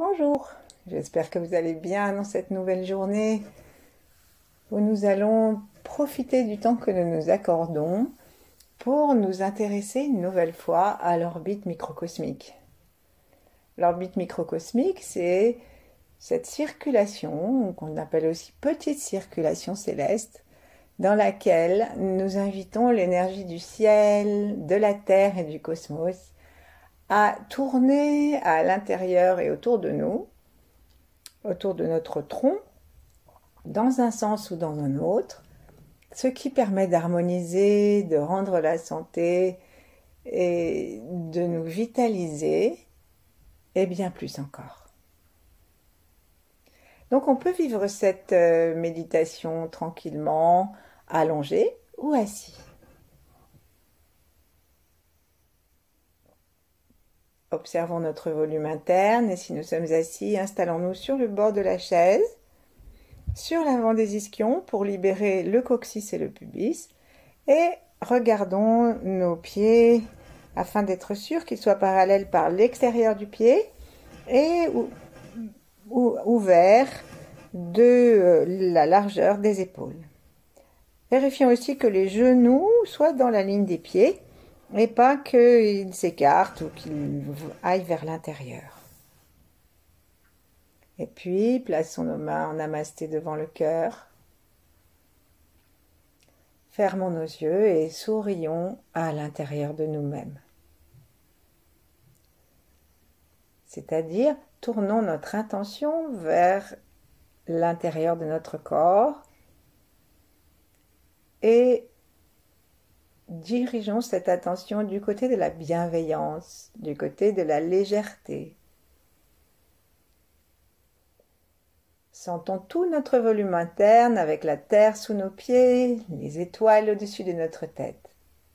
Bonjour, j'espère que vous allez bien dans cette nouvelle journée où nous allons profiter du temps que nous nous accordons pour nous intéresser une nouvelle fois à l'orbite microcosmique. L'orbite microcosmique, c'est cette circulation, qu'on appelle aussi petite circulation céleste, dans laquelle nous invitons l'énergie du ciel, de la Terre et du cosmos à tourner à l'intérieur et autour de nous, autour de notre tronc, dans un sens ou dans un autre, ce qui permet d'harmoniser, de rendre la santé et de nous vitaliser, et bien plus encore. Donc on peut vivre cette méditation tranquillement, allongé ou assis. Observons notre volume interne et si nous sommes assis, installons-nous sur le bord de la chaise, sur l'avant des ischions pour libérer le coccyx et le pubis et regardons nos pieds afin d'être sûr qu'ils soient parallèles par l'extérieur du pied et ouverts de la largeur des épaules. Vérifions aussi que les genoux soient dans la ligne des pieds et pas qu'ils s'écartent ou qu'ils aillent vers l'intérieur. Et puis, plaçons nos mains en namasté devant le cœur. Fermons nos yeux et sourions à l'intérieur de nous-mêmes. C'est-à-dire, tournons notre intention vers l'intérieur de notre corps et dirigeons cette attention du côté de la bienveillance, du côté de la légèreté. Sentons tout notre volume interne avec la terre sous nos pieds, les étoiles au-dessus de notre tête.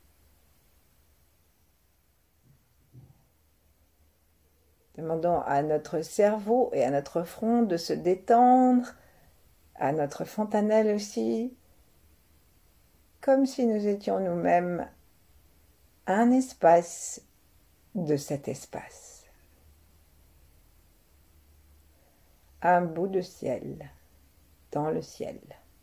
Demandons à notre cerveau et à notre front de se détendre, à notre fontanelle aussi, comme si nous étions nous-mêmes un espace de cet espace. Un bout de ciel, dans le ciel.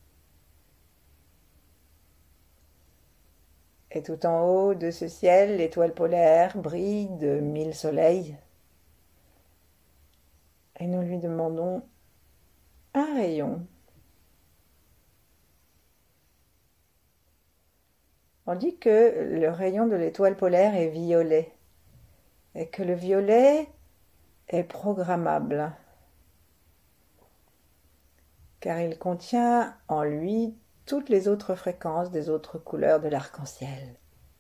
Et tout en haut de ce ciel, l'étoile polaire brille de 1000 soleils. Et nous lui demandons un rayon. On dit que le rayon de l'étoile polaire est violet et que le violet est programmable car il contient en lui toutes les autres fréquences des autres couleurs de l'arc-en-ciel.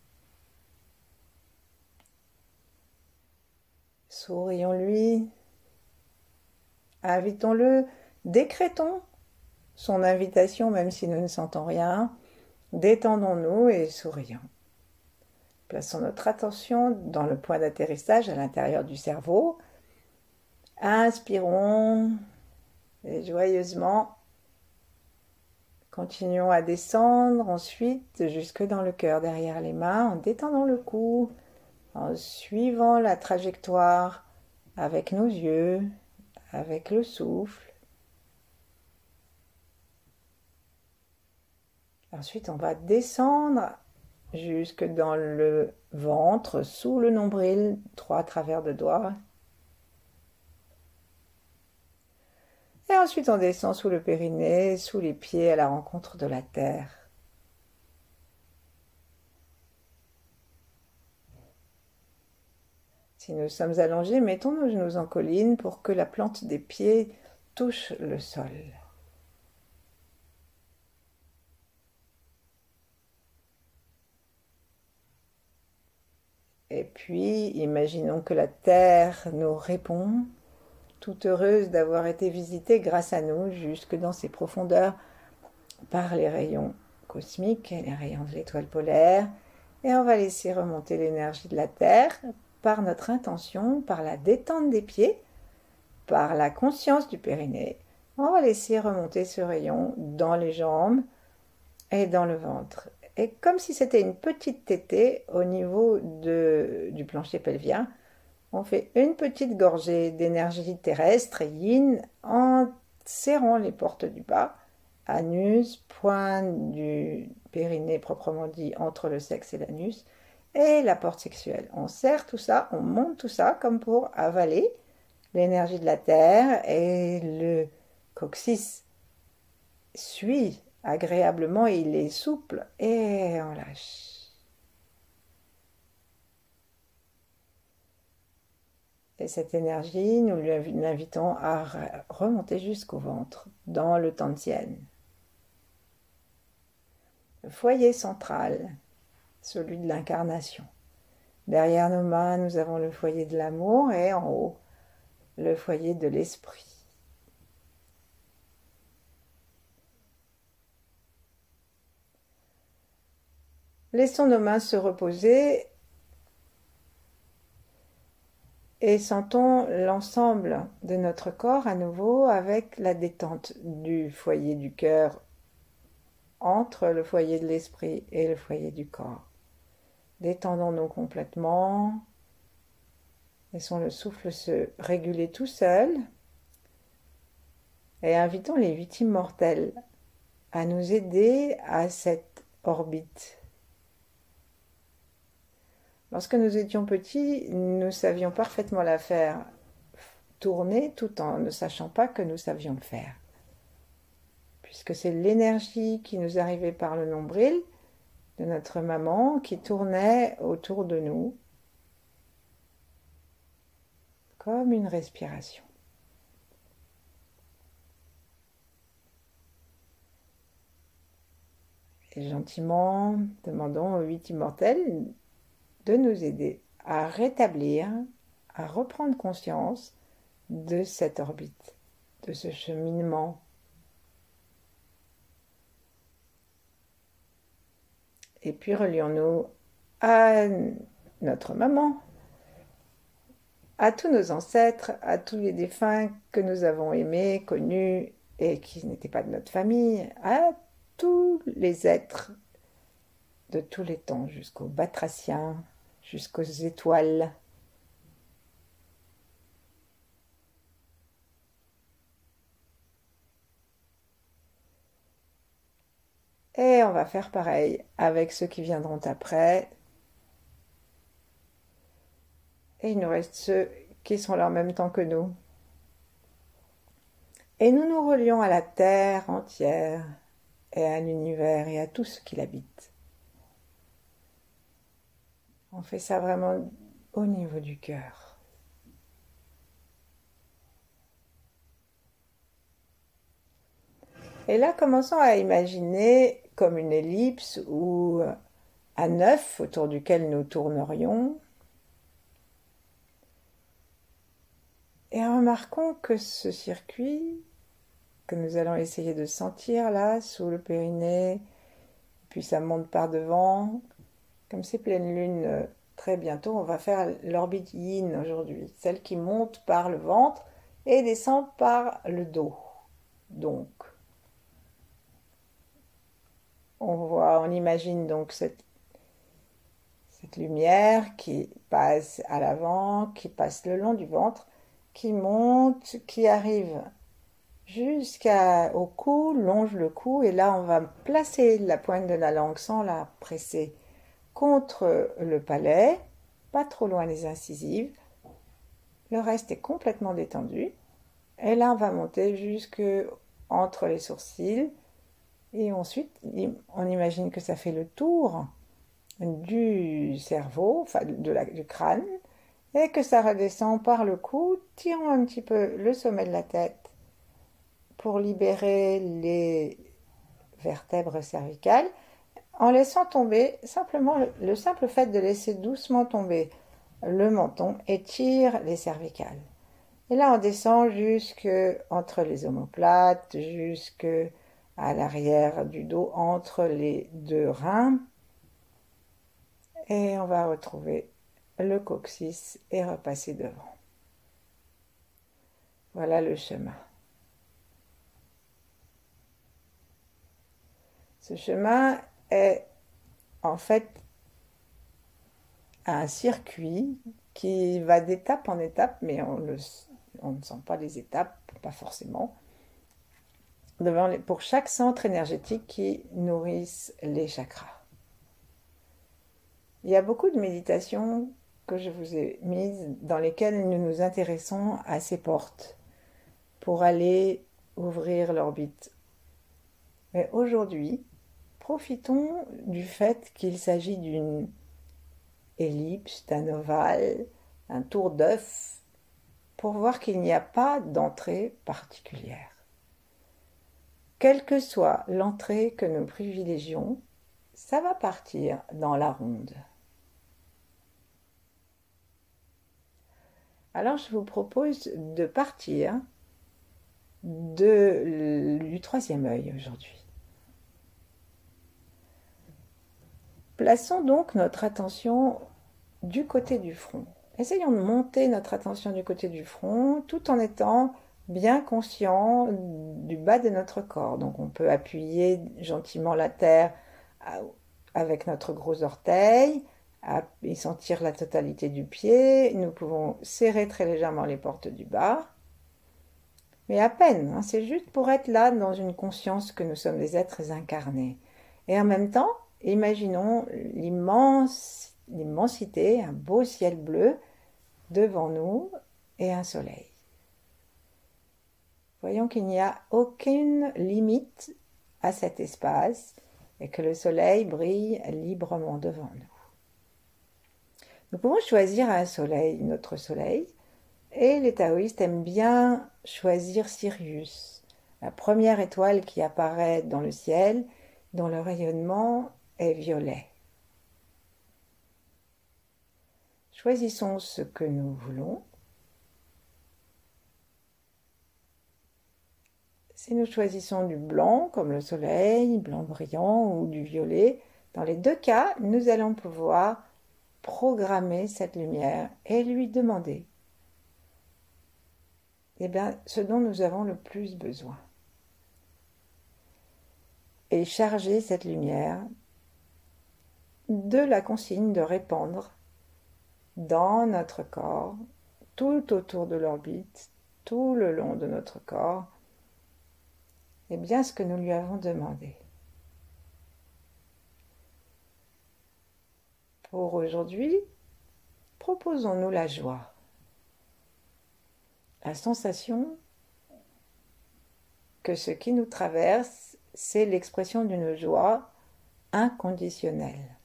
Sourions-lui, invitons-le, décrétons son invitation même si nous ne sentons rien, détendons-nous et sourions. Plaçons notre attention dans le point d'atterrissage à l'intérieur du cerveau. Inspirons et joyeusement continuons à descendre ensuite jusque dans le cœur derrière les mains en détendant le cou, en suivant la trajectoire avec nos yeux, avec le souffle. Ensuite, on va descendre jusque dans le ventre, sous le nombril, 3 travers de doigts. Et ensuite, on descend sous le périnée, sous les pieds, à la rencontre de la terre. Si nous sommes allongés, mettons nos genoux en colline pour que la plante des pieds touche le sol. Et puis, imaginons que la terre nous répond, toute heureuse d'avoir été visitée grâce à nous jusque dans ses profondeurs par les rayons cosmiques et les rayons de l'étoile polaire. Et on va laisser remonter l'énergie de la terre par notre intention, par la détente des pieds, par la conscience du périnée. On va laisser remonter ce rayon dans les jambes et dans le ventre. Et comme si c'était une petite tétée au niveau du plancher pelvien, On fait une petite gorgée d'énergie terrestre et yin en serrant les portes du bas, anus, pointe du périnée proprement dit entre le sexe et l'anus, et la porte sexuelle. On serre tout ça, on monte tout ça comme pour avaler l'énergie de la terre et le coccyx suit agréablement, il est souple et on lâche. Et cette énergie, nous l'invitons à remonter jusqu'au ventre, dans le Tantien. Le foyer central, celui de l'incarnation. Derrière nos mains, nous avons le foyer de l'amour et en haut, le foyer de l'esprit. Laissons nos mains se reposer et sentons l'ensemble de notre corps à nouveau avec la détente du foyer du cœur entre le foyer de l'esprit et le foyer du corps. Détendons-nous complètement. Laissons le souffle se réguler tout seul et invitons les 8 immortels à nous aider à cette orbite. Lorsque nous étions petits, nous savions parfaitement la faire tourner tout en ne sachant pas que nous savions le faire. Puisque c'est l'énergie qui nous arrivait par le nombril de notre maman qui tournait autour de nous comme une respiration. Et gentiment, demandons aux 8 immortels de nous aider à rétablir, à reprendre conscience de cette orbite, de ce cheminement. Et puis relions-nous à notre maman, à tous nos ancêtres, à tous les défunts que nous avons aimés, connus et qui n'étaient pas de notre famille, à tous les êtres de tous les temps, jusqu'aux batraciens, jusqu'aux étoiles. Et on va faire pareil avec ceux qui viendront après. Et il nous reste ceux qui sont là en même temps que nous. Et nous nous relions à la Terre entière et à l'univers et à tout ce qui l'habite. On fait ça vraiment au niveau du cœur. Et là, commençons à imaginer comme une ellipse ou un œuf autour duquel nous tournerions. Et remarquons que ce circuit que nous allons essayer de sentir là, sous le périnée, puis ça monte par devant. Comme c'est pleine lune très bientôt, on va faire l'orbite yin aujourd'hui, celle qui monte par le ventre et descend par le dos. Donc, on imagine donc cette lumière qui passe à l'avant, qui passe le long du ventre, qui monte, qui arrive jusqu'au cou, longe le cou, et là on va placer la pointe de la langue sans la presser contre le palais, pas trop loin des incisives. Le reste est complètement détendu. Et là on va monter jusque entre les sourcils. Et ensuite, on imagine que ça fait le tour du cerveau, enfin du crâne, et que ça redescend par le cou, tirant un petit peu le sommet de la tête pour libérer les vertèbres cervicales, en laissant tomber simplement le simple fait de laisser doucement tomber le menton étire les cervicales. Et là, on descend jusque entre les omoplates, jusque à l'arrière du dos, entre les 2 reins. Et on va retrouver le coccyx et repasser devant. Voilà le chemin. Ce chemin est en fait un circuit qui va d'étape en étape, mais on ne sent pas les étapes, pas forcément, pour chaque centre énergétique qui nourrisse les chakras. Il y a beaucoup de méditations que je vous ai mises dans lesquelles nous nous intéressons à ces portes pour aller ouvrir l'orbite. Mais aujourd'hui, profitons du fait qu'il s'agit d'une ellipse, d'un ovale, un tour d'œuf, pour voir qu'il n'y a pas d'entrée particulière. Quelle que soit l'entrée que nous privilégions, ça va partir dans la ronde. Alors je vous propose de partir du troisième œil aujourd'hui. Plaçons donc notre attention du côté du front. Essayons de monter notre attention du côté du front tout en étant bien conscient du bas de notre corps. Donc on peut appuyer gentiment la terre avec notre gros orteil et sentir la totalité du pied. Nous pouvons serrer très légèrement les portes du bas. Mais à peine, hein, c'est juste pour être là dans une conscience que nous sommes des êtres incarnés. Et en même temps, imaginons l'immensité, un beau ciel bleu devant nous et un soleil. Voyons qu'il n'y a aucune limite à cet espace et que le soleil brille librement devant nous. Nous pouvons choisir un soleil, notre soleil, et les taoïstes aiment bien choisir Sirius, la première étoile qui apparaît dans le ciel, dont le rayonnement est violet. Choisissons ce que nous voulons. Si nous choisissons du blanc, comme le soleil, blanc brillant, ou du violet, dans les deux cas, nous allons pouvoir programmer cette lumière et lui demander ce dont nous avons le plus besoin. Et charger cette lumière de la consigne de répandre dans notre corps, tout autour de l'orbite, tout le long de notre corps, ce que nous lui avons demandé. Pour aujourd'hui, proposons-nous la joie. La sensation que ce qui nous traverse, c'est l'expression d'une joie inconditionnelle.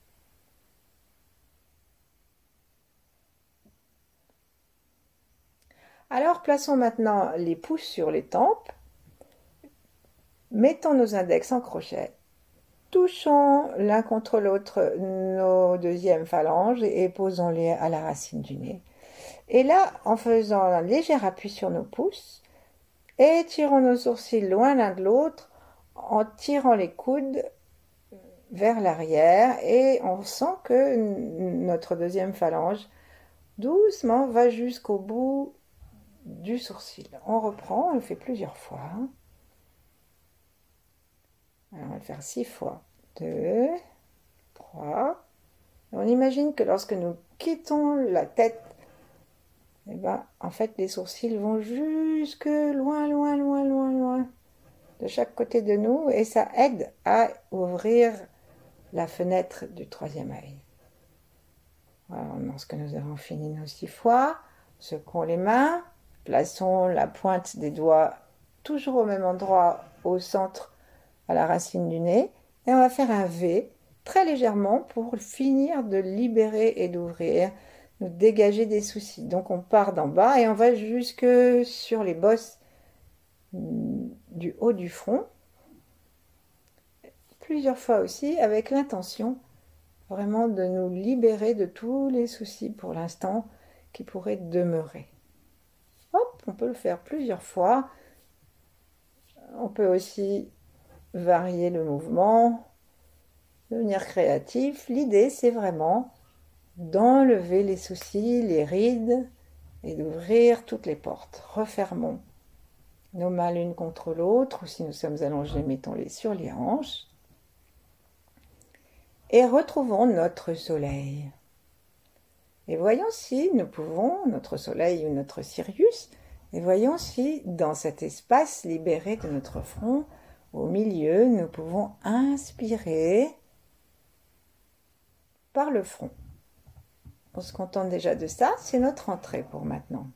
Alors plaçons maintenant les pouces sur les tempes, mettons nos index en crochet, touchons l'un contre l'autre nos deuxièmes phalanges et posons-les à la racine du nez. Et là, en faisant un léger appui sur nos pouces, étirons nos sourcils loin l'un de l'autre en tirant les coudes vers l'arrière et on sent que notre deuxième phalange doucement va jusqu'au bout du sourcil. On reprend, on le fait plusieurs fois. Alors, on va le faire 6 fois. 2, 3. On imagine que lorsque nous quittons la tête, en fait, les sourcils vont jusque loin, loin, loin, loin, loin de chaque côté de nous et ça aide à ouvrir la fenêtre du troisième œil. Voilà, lorsque nous avons fini nos 6 fois, secouons les mains, plaçons la pointe des doigts toujours au même endroit, au centre, à la racine du nez, et on va faire un V très légèrement pour finir de libérer et d'ouvrir, nous dégager des soucis. Donc on part d'en bas et on va jusque sur les bosses du haut du front, plusieurs fois aussi avec l'intention vraiment de nous libérer de tous les soucis pour l'instant qui pourraient demeurer. Hop, on peut le faire plusieurs fois. On peut aussi varier le mouvement, devenir créatif. L'idée, c'est vraiment d'enlever les soucis, les rides et d'ouvrir toutes les portes. Refermons nos mains l'une contre l'autre, ou si nous sommes allongés, mettons-les sur les hanches. Et retrouvons notre soleil. Et voyons si nous pouvons, notre Soleil ou notre Sirius, et voyons si dans cet espace libéré de notre front, au milieu, nous pouvons inspirer par le front. On se contente déjà de ça, c'est notre entrée pour maintenant.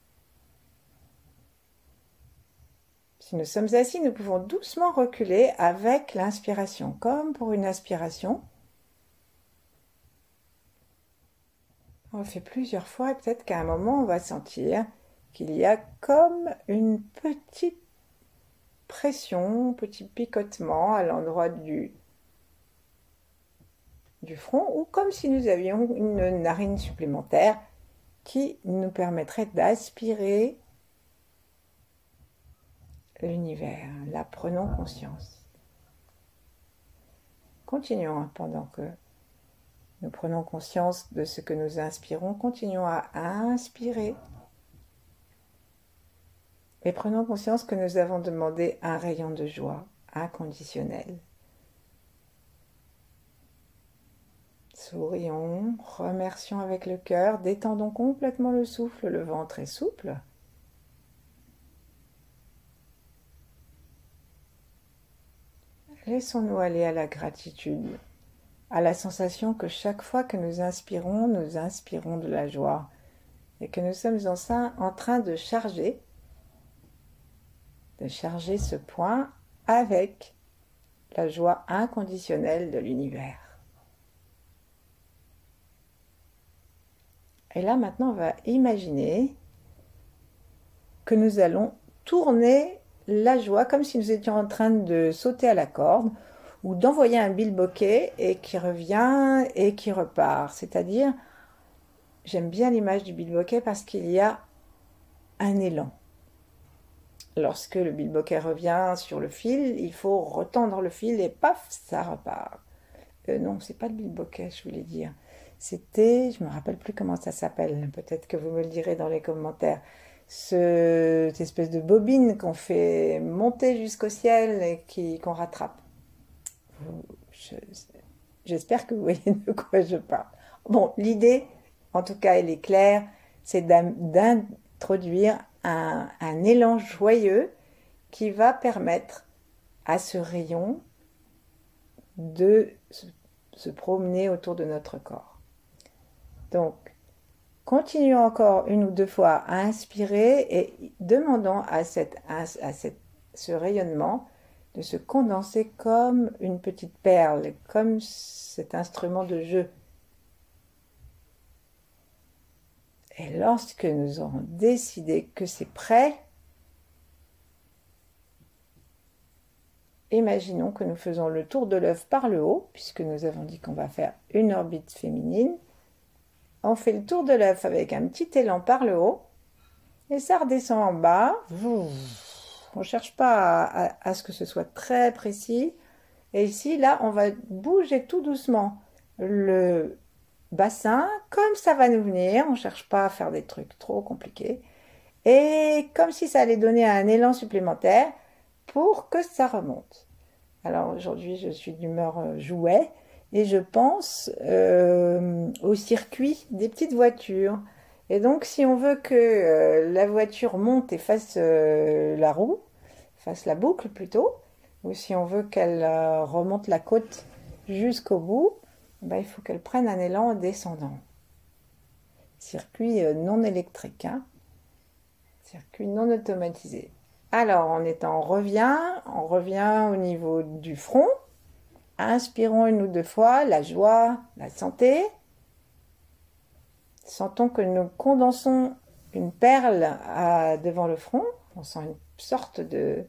Si nous sommes assis, nous pouvons doucement reculer avec l'inspiration, comme pour une aspiration. On le fait plusieurs fois et peut-être qu'à un moment, on va sentir qu'il y a comme une petite pression, un petit picotement à l'endroit du front, ou comme si nous avions une narine supplémentaire qui nous permettrait d'aspirer l'univers. Là, prenons conscience. Continuons pendant que nous prenons conscience de ce que nous inspirons. Continuons à inspirer. Et prenons conscience que nous avons demandé un rayon de joie inconditionnel. Sourions, remercions avec le cœur, détendons complètement le souffle, le ventre est souple. Laissons-nous aller à la gratitude, à la sensation que chaque fois que nous inspirons de la joie et que nous sommes en train de charger ce point avec la joie inconditionnelle de l'univers. Et là, maintenant, on va imaginer que nous allons tourner la joie comme si nous étions en train de sauter à la corde ou d'envoyer un bilboquet et qui revient et qui repart. C'est-à-dire, j'aime bien l'image du bilboquet parce qu'il y a un élan. Lorsque le bilboquet revient sur le fil, il faut retendre le fil et paf, ça repart. Non, c'est pas le bilboquet, je voulais dire. C'était, je me rappelle plus comment ça s'appelle, peut-être que vous me le direz dans les commentaires, cette espèce de bobine qu'on fait monter jusqu'au ciel et qu'on rattrape. J'espère que vous voyez de quoi je parle. Bon, l'idée, en tout cas, elle est claire, c'est d'introduire un élan joyeux qui va permettre à ce rayon de se promener autour de notre corps. Donc, continuons encore une ou deux fois à inspirer et demandons à ce rayonnement de se condenser comme une petite perle, comme cet instrument de jeu. Et lorsque nous aurons décidé que c'est prêt, imaginons que nous faisons le tour de l'œuf par le haut, puisque nous avons dit qu'on va faire une orbite féminine. On fait le tour de l'œuf avec un petit élan par le haut, et ça redescend en bas. On ne cherche pas à ce que ce soit très précis. Et ici, là, on va bouger tout doucement le bassin, comme ça va nous venir. On ne cherche pas à faire des trucs trop compliqués. Et comme si ça allait donner un élan supplémentaire pour que ça remonte. Alors aujourd'hui, je suis d'humeur jouet et je pense au circuit des petites voitures. Et donc, si on veut que la voiture monte et fasse la roue, fasse la boucle plutôt, ou si on veut qu'elle remonte la côte jusqu'au bout, il faut qu'elle prenne un élan en descendant. Circuit non électrique, hein. Circuit non automatisé. Alors, on revient au niveau du front. Inspirons une ou deux fois la joie, la santé. Sentons que nous condensons une perle devant le front. On sent une sorte de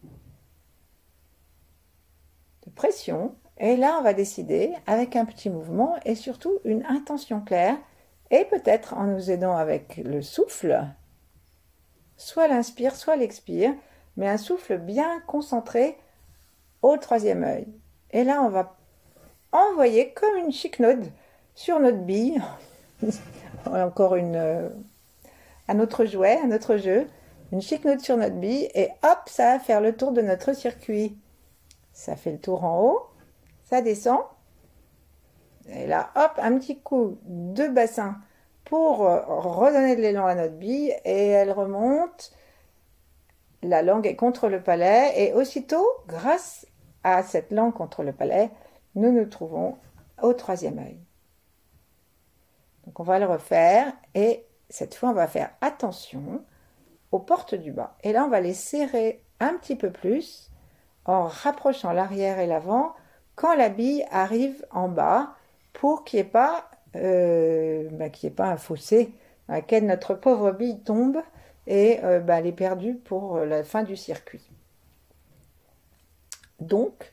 pression. Et là, on va décider avec un petit mouvement et surtout une intention claire. Et peut-être en nous aidant avec le souffle, soit l'inspire, soit l'expire, mais un souffle bien concentré au troisième œil. Et là, on va envoyer comme une chiquenaude sur notre bille. Encore un autre jouet, un autre jeu. Une chiquenaude sur notre bille et hop, ça va faire le tour de notre circuit. Ça fait le tour en haut, ça descend. Et là, hop, un petit coup de bassin pour redonner de l'élan à notre bille et elle remonte. La langue est contre le palais et aussitôt, grâce à cette langue contre le palais, nous nous trouvons au troisième œil. Donc on va le refaire et cette fois on va faire attention aux portes du bas. Et là on va les serrer un petit peu plus en rapprochant l'arrière et l'avant quand la bille arrive en bas pour qu'il n'y ait pas, un fossé dans lequel notre pauvre bille tombe et elle est perdue pour la fin du circuit. Donc,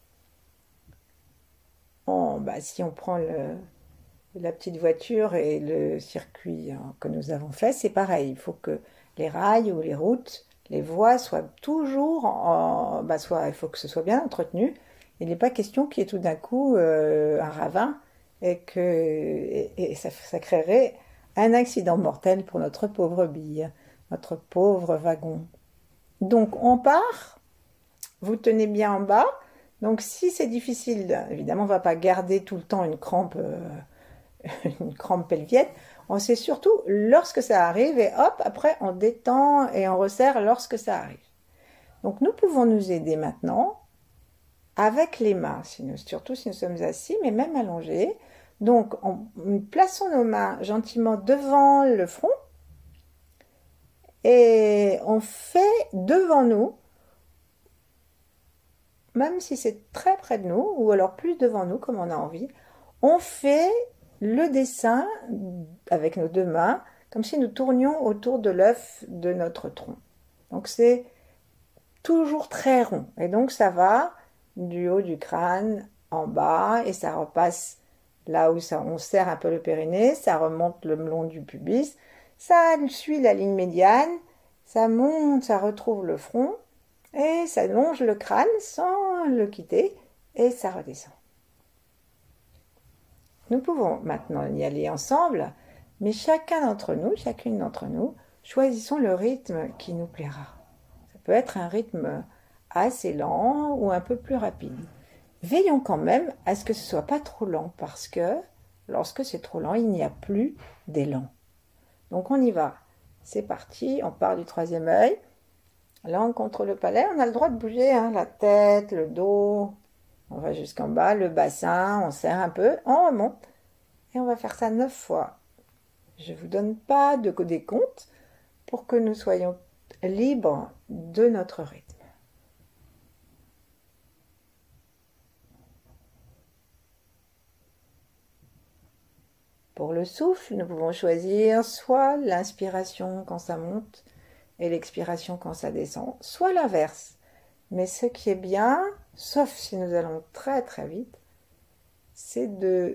si on prend la petite voiture et le circuit que nous avons fait, c'est pareil. Il faut que les rails ou les routes, les voies soient toujours il faut que ce soit bien entretenu. Il n'est pas question qu'il y ait tout d'un coup un ravin et ça créerait un accident mortel pour notre pauvre bille, notre pauvre wagon. Donc on part, vous tenez bien en bas. Donc si c'est difficile, évidemment on ne va pas garder tout le temps une crampe pelvienne. On sait surtout lorsque ça arrive et hop, après on détend et on resserre lorsque ça arrive. Donc nous pouvons nous aider maintenant avec les mains, surtout si nous sommes assis, mais même allongés. Donc plaçons nos mains gentiment devant le front et on fait devant nous, même si c'est très près de nous, ou alors plus devant nous comme on a envie, on fait le dessin avec nos deux mains, comme si nous tournions autour de l'œuf de notre tronc. Donc c'est toujours très rond. Et donc ça va du haut du crâne en bas et ça repasse là où on serre un peu le périnée, ça remonte le long du pubis, ça suit la ligne médiane, ça monte, ça retrouve le front et ça longe le crâne sans le quitter et ça redescend. Nous pouvons maintenant y aller ensemble, mais chacune d'entre nous, choisissons le rythme qui nous plaira. Ça peut être un rythme assez lent ou un peu plus rapide. Veillons quand même à ce que ce ne soit pas trop lent, parce que lorsque c'est trop lent, il n'y a plus d'élan. Donc on y va. C'est parti, on part du troisième œil. Langue contre le palais, on a le droit de bouger, la tête, le dos. On va jusqu'en bas, le bassin, on serre un peu, on remonte. Et on va faire ça 9 fois. Je ne vous donne pas de décompte pour que nous soyons libres de notre rythme. Pour le souffle, nous pouvons choisir soit l'inspiration quand ça monte et l'expiration quand ça descend, soit l'inverse. Mais ce qui est bien, sauf si nous allons très très vite, c'est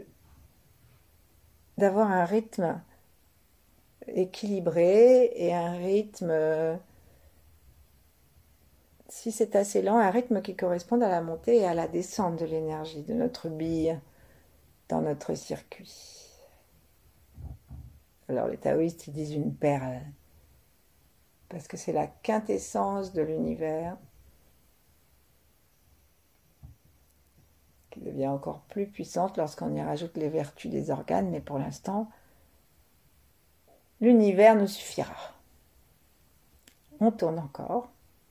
d'avoir un rythme équilibré et un rythme, si c'est assez lent, un rythme qui corresponde à la montée et à la descente de l'énergie de notre bille dans notre circuit. Alors les taoïstes, ils disent une perle, parce que c'est la quintessence de l'univers, qui devient encore plus puissante lorsqu'on y rajoute les vertus des organes, mais pour l'instant, l'univers nous suffira. On tourne encore.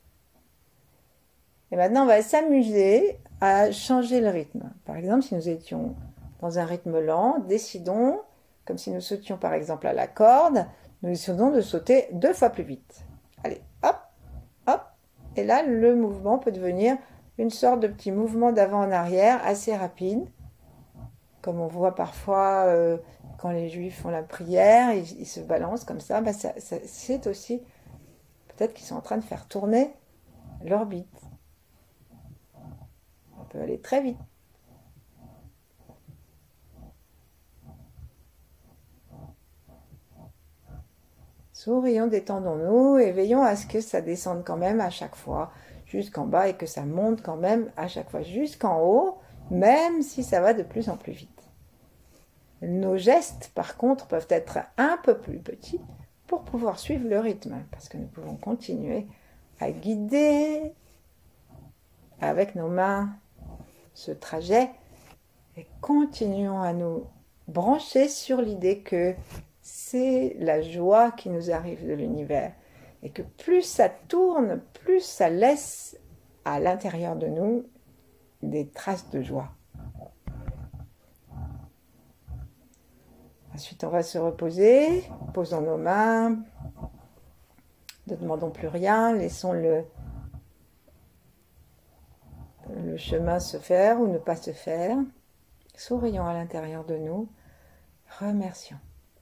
Et maintenant, on va s'amuser à changer le rythme. Par exemple, si nous étions dans un rythme lent, décidons, comme si nous sautions par exemple à la corde, nous décidons de sauter 2 fois plus vite. Allez, hop, hop. Et là, le mouvement peut devenir une sorte de petit mouvement d'avant en arrière assez rapide, comme on voit parfois quand les juifs font la prière, ils se balancent comme ça. C'est aussi peut-être qu'ils sont en train de faire tourner l'orbite. On peut aller très vite. Sourions, détendons-nous et veillons à ce que ça descende quand même à chaque fois jusqu'en bas et que ça monte quand même à chaque fois jusqu'en haut, même si ça va de plus en plus vite. Nos gestes, par contre, peuvent être un peu plus petits pour pouvoir suivre le rythme, parce que nous pouvons continuer à guider avec nos mains ce trajet et continuons à nous brancher sur l'idée que c'est la joie qui nous arrive de l'univers. Et que plus ça tourne, plus ça laisse à l'intérieur de nous des traces de joie. Ensuite, on va se reposer, posons nos mains, ne demandons plus rien, laissons le chemin se faire ou ne pas se faire. Sourions à l'intérieur de nous, remercions.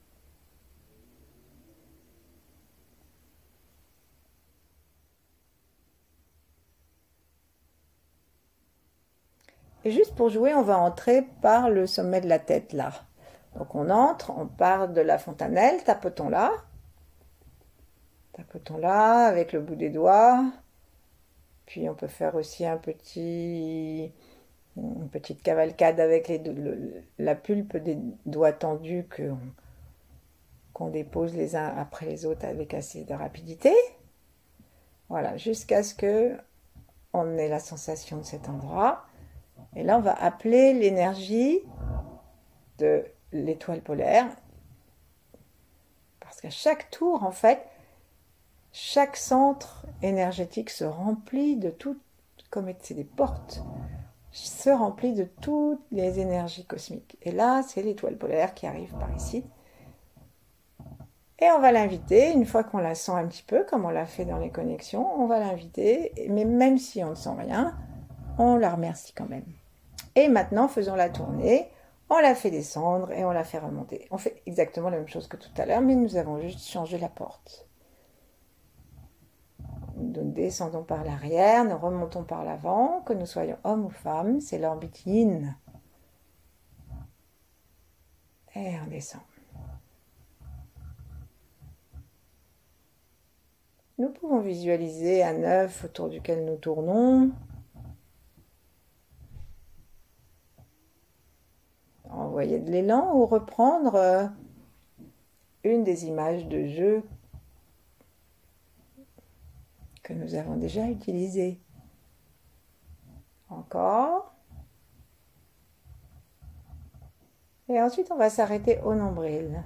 Et juste pour jouer, on va entrer par le sommet de la tête, là. Donc on entre, on part de la fontanelle, tapotons là. Tapotons là avec le bout des doigts. Puis on peut faire aussi une petite cavalcade avec la pulpe des doigts tendus qu'on dépose les uns après les autres avec assez de rapidité. Voilà, jusqu'à ce que on ait la sensation de cet endroit. Et là, on va appeler l'énergie de l'étoile polaire. Parce qu'à chaque tour, en fait, chaque centre énergétique se remplit de tout, comme c'est des portes, se remplit de toutes les énergies cosmiques. Et là, c'est l'étoile polaire qui arrive par ici. Et on va l'inviter, une fois qu'on la sent un petit peu, comme on l'a fait dans les connexions, on va l'inviter, mais même si on ne sent rien, on la remercie quand même. Et maintenant, faisons la tournée, on la fait descendre et on la fait remonter. On fait exactement la même chose que tout à l'heure, mais nous avons juste changé la porte. Nous descendons par l'arrière, nous remontons par l'avant, que nous soyons hommes ou femmes, c'est l'orbite yin. Et on descend. Nous pouvons visualiser un œuf autour duquel nous tournons. Envoyer de l'élan ou reprendre une des images de jeu que nous avons déjà utilisées. Encore. Et ensuite, on va s'arrêter au nombril.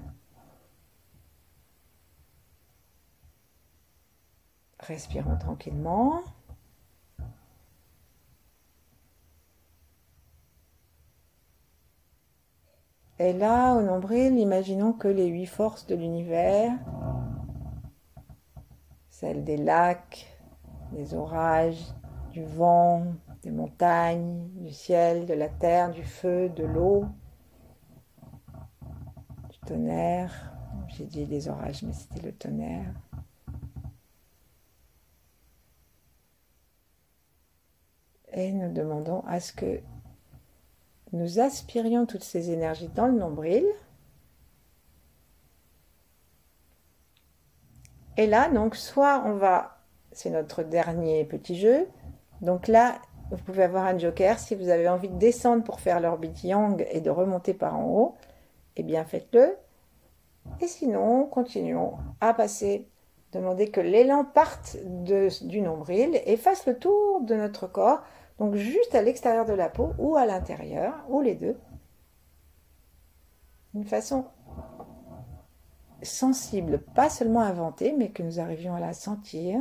Respirons tranquillement. Et là, au nombril, imaginons que les 8 forces de l'univers, celles des lacs, des orages, du vent, des montagnes, du ciel, de la terre, du feu, de l'eau, du tonnerre. J'ai dit les orages, mais c'était le tonnerre. Et nous demandons à ce que nous aspirions toutes ces énergies dans le nombril. Et là, donc, soit on va, c'est notre dernier petit jeu. Donc là, vous pouvez avoir un joker. Si vous avez envie de descendre pour faire l'orbite yang et de remonter par en haut, eh bien faites-le. Et sinon, continuons à passer. Demandez que l'élan parte du nombril et fasse le tour de notre corps. Donc juste à l'extérieur de la peau ou à l'intérieur, ou les deux. D'une façon sensible, pas seulement inventée, mais que nous arrivions à la sentir.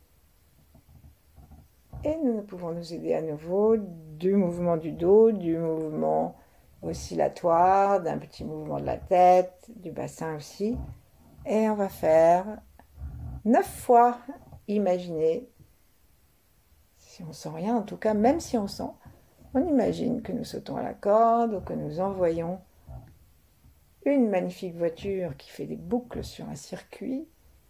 Et nous pouvons nous aider à nouveau du mouvement du dos, du mouvement oscillatoire, d'un petit mouvement de la tête, du bassin aussi. Et on va faire 9 fois, imaginez. Si on sent rien, en tout cas, même si on sent, on imagine que nous sautons à la corde ou que nous envoyons une magnifique voiture qui fait des boucles sur un circuit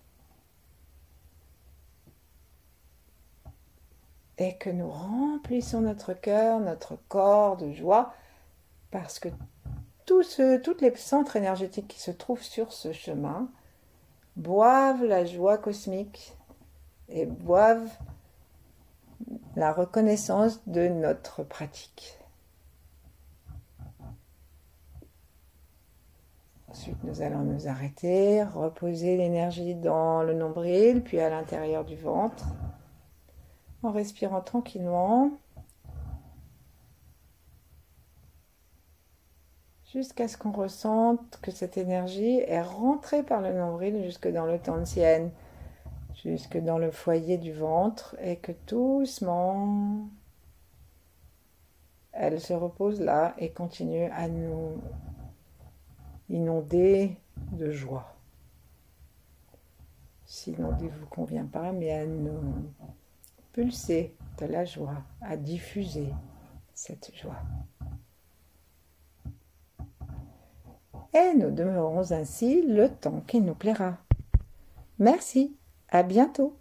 et que nous remplissons notre cœur, notre corps de joie parce que tous les centres énergétiques qui se trouvent sur ce chemin boivent la joie cosmique et boivent la reconnaissance de notre pratique. Ensuite, nous allons nous arrêter, reposer l'énergie dans le nombril, puis à l'intérieur du ventre, en respirant tranquillement, jusqu'à ce qu'on ressente que cette énergie est rentrée par le nombril jusque dans le tantienne, jusque dans le foyer du ventre, et que doucement, elle se repose là et continue à nous inonder de joie. Si l'inonder ne vous convient pas, mais à nous pulser de la joie, à diffuser cette joie. Et nous demeurons ainsi le temps qui nous plaira. Merci, à bientôt.